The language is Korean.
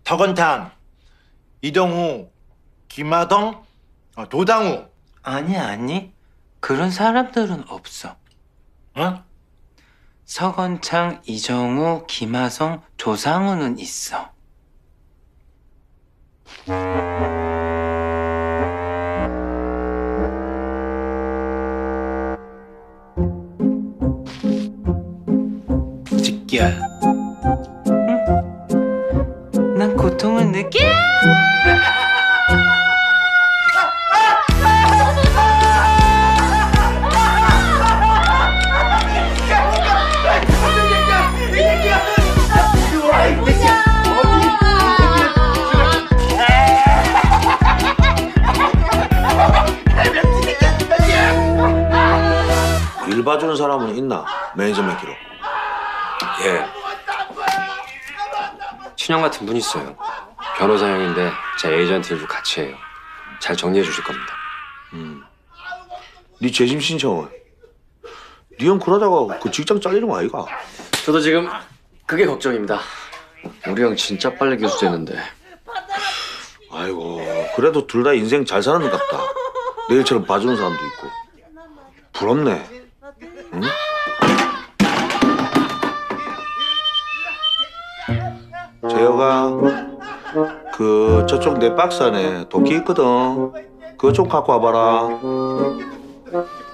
덕원탕, 이동우, 김하동, 도당우. 아니. 그런 사람들은 없어. 어? 서건창, 이정우, 김하성, 조상우는 있어. 직결. 응? 난 고통을 느껴. 일 봐주는 사람은 있나? 매니저 맺기로. 예. 친형 같은 분 있어요. 변호사 형인데 제 에이전트 일도 같이 해요. 잘 정리해 주실 겁니다. 네 재심 신청은? 네 형 그러다가 그 직장 잘리는 거 아이가? 저도 지금 그게 걱정입니다. 우리 형 진짜 빨리 교수됐는데. 아이고, 그래도 둘 다 인생 잘 사는 것 같다. 내일처럼 봐주는 사람도 있고. 부럽네. 응? 재혁아, 저쪽 내 박스 안에 도끼 있거든. 그거 좀 갖고 와봐라.